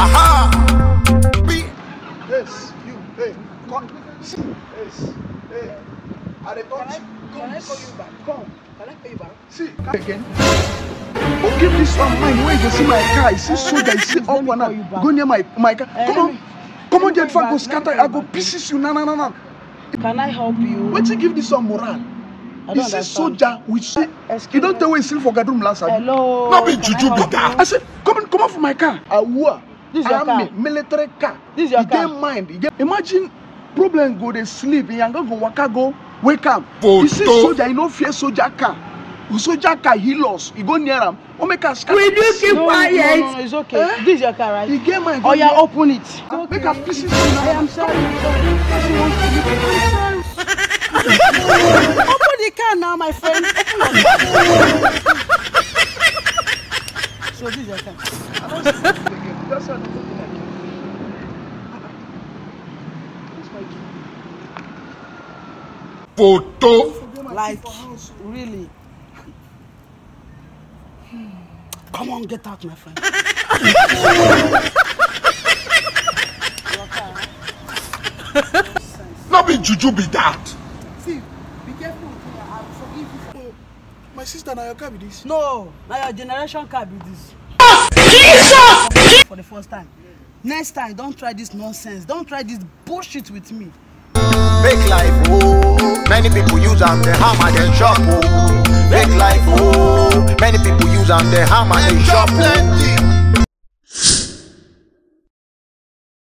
Aha! Yes, you. Hey, come. Yes. Hey. Can I call you back? Come. Can I call you back? See, come again. Oh, give this one mine. Where you see my car? You see soldier. You see up one. Go near my car. Come on, get far go scatter. I go pieces you. No. Can I help you? Wait till give this one moral. You see soldier. We see. You don't tell me sleep for Gadrum last time. Hello. Not be juju be that. I said, come on from my car. This is your car. Military car. This is your car. Mind. Imagine problem go they sleep. You go waka go wake up. Photo. You see soldier. You no fear soldier car. Soldier car he lost. You go near him. Oh make us. Will you keep quiet? No, it's okay. This is your car, right? You get my. Oh yeah, open it. Make a pieces. I am sorry. Open the car now, my friend. So this is your car. That's what Photo. Like, really? Come on, get out, my friend. Not be juju be that. See, be careful. I will forgive you. My sister, now your car with this. No, now your generation car be this. Jesus! For the first time. Next time, don't try this nonsense. Don't try this bullshit with me. Make life, oh. Many people use them, they hammer, they shop, oh. Make life, oh. Many people use them, they hammer, they shop plenty.